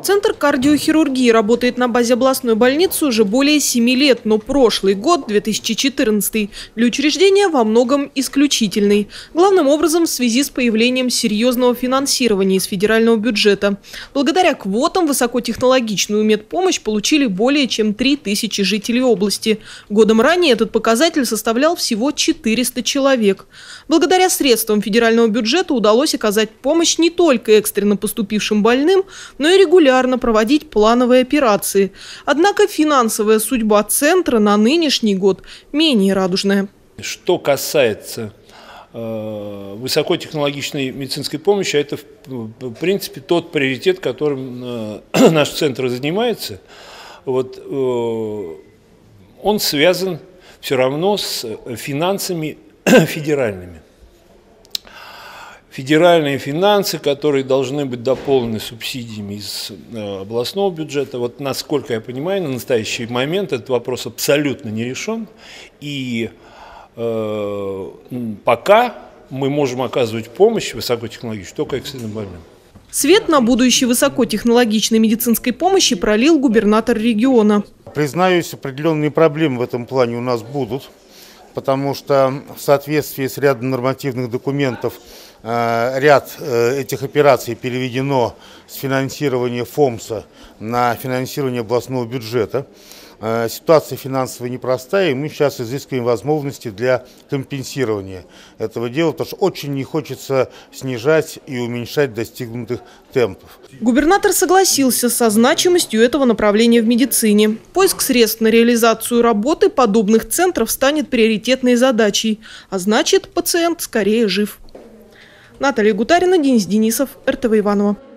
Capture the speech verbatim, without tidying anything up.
Центр кардиохирургии работает на базе областной больницы уже более семи лет, но прошлый год, две тысячи четырнадцатый, для учреждения во многом исключительный. Главным образом в связи с появлением серьезного финансирования из федерального бюджета. Благодаря квотам высокотехнологичную медпомощь получили более чем три тысячи жителей области. Годом ранее этот показатель составлял всего четыреста человек. Благодаря средствам федерального бюджета удалось оказать помощь не только экстренно поступившим больным, но и регулярно проводить плановые операции. Однако финансовая судьба центра на нынешний год менее радужная. Что касается э, высокотехнологичной медицинской помощи, это в принципе тот приоритет, которым э, наш центр занимается. Вот, э, он связан все равно с финансами федеральными. Федеральные финансы, которые должны быть дополнены субсидиями из э, областного бюджета. Вот, насколько я понимаю, на настоящий момент этот вопрос абсолютно не решен. И э, пока мы можем оказывать помощь высокотехнологичную только экстренным больным. Свет на будущее высокотехнологичной медицинской помощи пролил губернатор региона. Признаюсь, определенные проблемы в этом плане у нас будут, потому что в соответствии с рядом нормативных документов ряд этих операций переведено с финансирования ФОМСа на финансирование областного бюджета. Ситуация финансовая непростая, и мы сейчас изыскиваем возможности для компенсирования этого дела, потому что очень не хочется снижать и уменьшать достигнутых темпов. Губернатор согласился со значимостью этого направления в медицине. Поиск средств на реализацию работы подобных центров станет приоритетной задачей, а значит, пациент скорее жив. Наталья Гутарина, Денис Денисов, эр тэ вэ Иваново.